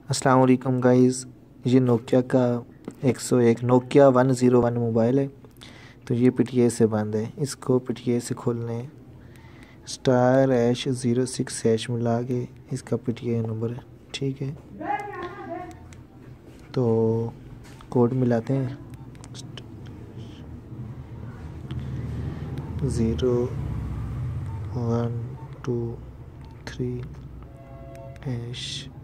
अस्सलाम वालेकुम गाइस। ये नोकिया का 101 नोकिया 101 मोबाइल है। तो ये पीटीए से बंद है। इसको पीटीए से खोलने *#06# मिला के इसका पीटीए नंबर है। ठीक है, तो कोड मिलाते हैं 0 1 2 3###006###,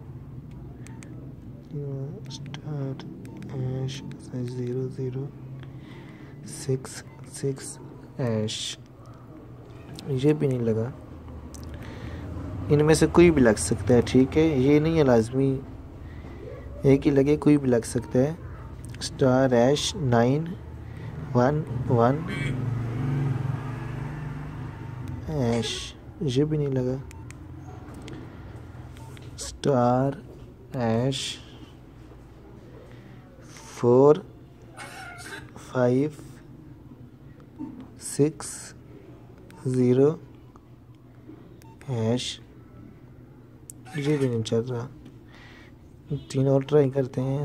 ये भी नहीं लगा। इनमें से कोई भी लग सकता है। ठीक है, ये नहीं है लाजमी एक ही लगे, कोई भी लग सकता है। *911#, ये भी नहीं लगा। *456#, ये भी नहीं चल रहा। तीन और ट्राई करते हैं।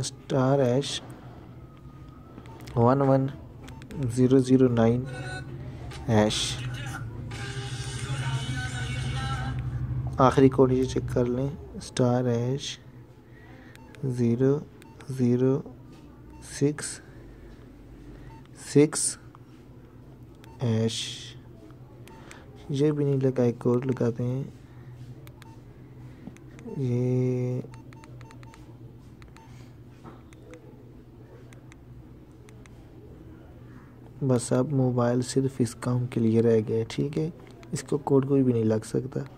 *11009#, आखिरी कोड ये चेक कर लें। *006#, ये भी नहीं लगा। एक और लगाते हैं। ये बस अब मोबाइल सिर्फ इस काम के लिए रह गया है। ठीक है, इसको कोड कोई भी नहीं लग सकता।